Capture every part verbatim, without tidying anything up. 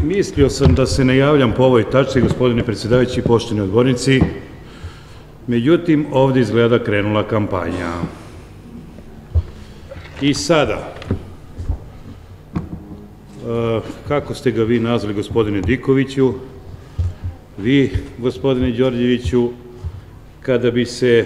Mislio sam da se ne javljam po ovoj tačci, gospodine predsjedavajući i poštovani odbornici, međutim, ovde izgleda krenula kampanja. I sada, kako ste ga vi nazvali, gospodine Dikoviću, vi, gospodine Đorđeviću, kada bi se,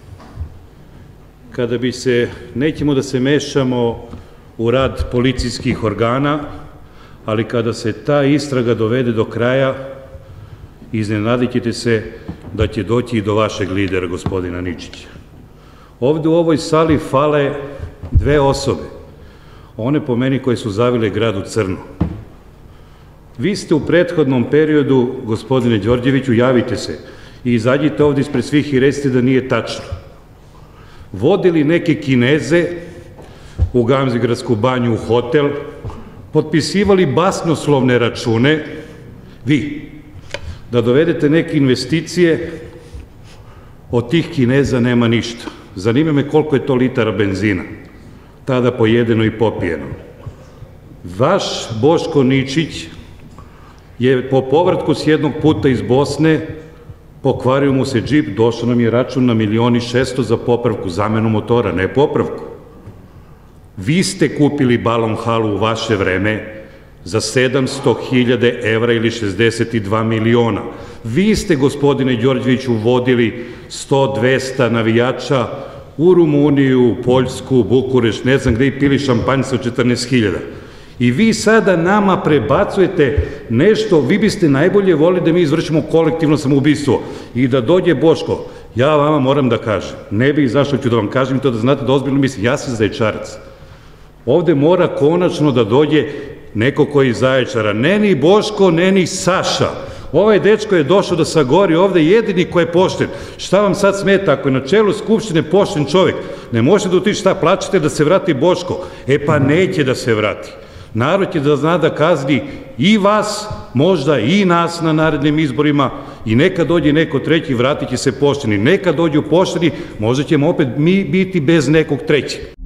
kada bi se, nećemo da se mešamo u rad policijskih organa, ali kada se ta istraga dovede do kraja, iznenadit ćete se da će doći i do vašeg lidera, gospodina Ničića. Ovde u ovoj sali fale dve osobe, one po meni koje su zavile grad u crno. Vi ste u prethodnom periodu, gospodine Đorđeviću, javite se i izađite ovde ispred svih i recite da nije tačno. Vodili neke Kineze u Gamzigradsku banju u hotel, potpisivali basnoslovne račune, vi, da dovedete neke investicije, od tih Kineza nema ništa. Zanima me koliko je to litara benzina, tada pojedeno i popijeno. Vaš Boško Ničić je po povratku s jednog puta iz Bosne, pokvario mu se džip, došao nam je račun na milion i šesto za popravku, zamenu motora, ne popravku. Vi ste kupili Balon halu u vaše vreme za sedamsto hiljada evra ili šezdeset dva miliona. Vi ste, gospodine Đorđeviću, vodili sto do dvesta navijača u Rumuniju, Poljsku, Bukurešt, ne znam gde, i pili šampanjca od četrnaest hiljada. I vi sada nama prebacujete nešto, vi biste najbolje volili da mi izvršimo kolektivno samoubistvo i da dođe Boško. Ja vama moram da kažem, ne bih zašto ću da vam kažem to da znate da ozbiljno mislim, ja sam Zaječarac. Ovde mora konačno da dođe neko koji je iz Zaječara, ne ni Boško, ne ni Saša. Ovaj dečko je došao da sagori ovde, jedini ko je pošten. Šta vam sad smeta, ako je na čelu Skupštine pošten čovek, ne možete da otići, šta plaćate da se vrati Boško? E pa neće da se vrati. Narod će da zna da kazni i vas, možda i nas na narednim izborima, i neka dođe neko treći, vratit će se pošteni. Neka dođu pošteni, možda ćemo opet mi biti bez nekog trećeg.